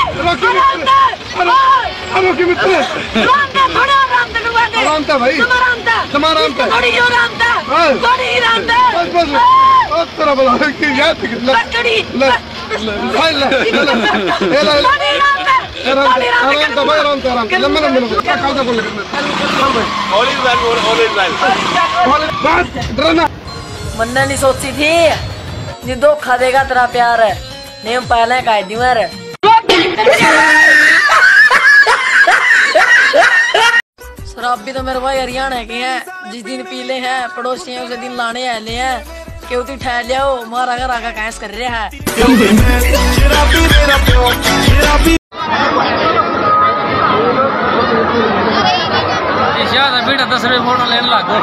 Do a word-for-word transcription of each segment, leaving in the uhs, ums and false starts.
रोकी मित्र रामता भाई तुम्हारा रामता थोड़ी जो रामता थोड़ी रामता बस बस बस तेरा बोला कि याद लकड़ी ले ले ले ले रामता भाई रामता रामता लम्बा लम्बा क्या खाओ बोल all is well all is well बस डरना मन्ना नहीं सोची थी ये धोखा देगा तेरा प्यार है नहीं पहले कह दी मेरे शराब भी तो मेरे भाई हरियाणा के हैं जिस दिन पीले हैं पड़ोसी हैं उसे दिन लाने आए हैं क्यों तू ठहर लिया मारा घर आका कैस कर रहा है बेटा दस रुपये फोटो लेने लगो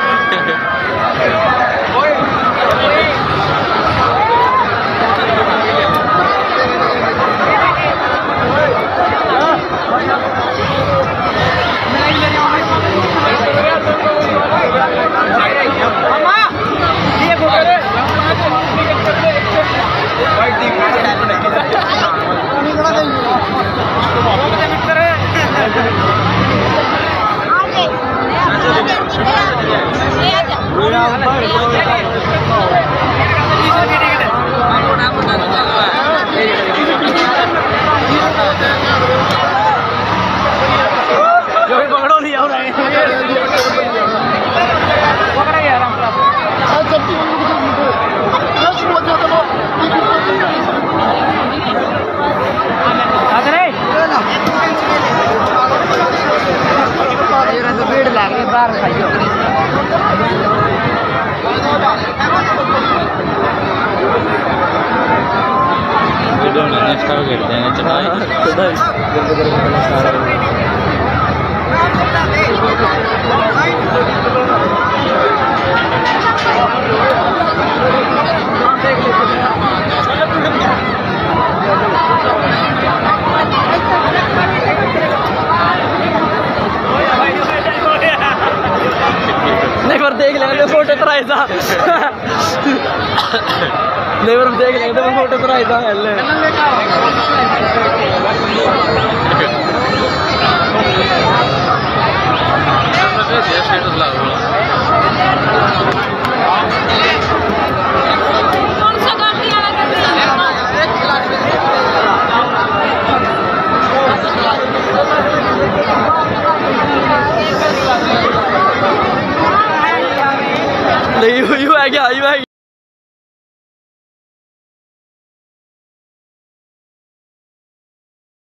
देख लेंगे फोटो तो राइजा नहीं बार देख लेंगे तो फोटो तो राइजा हेले नहीं हुई है क्या?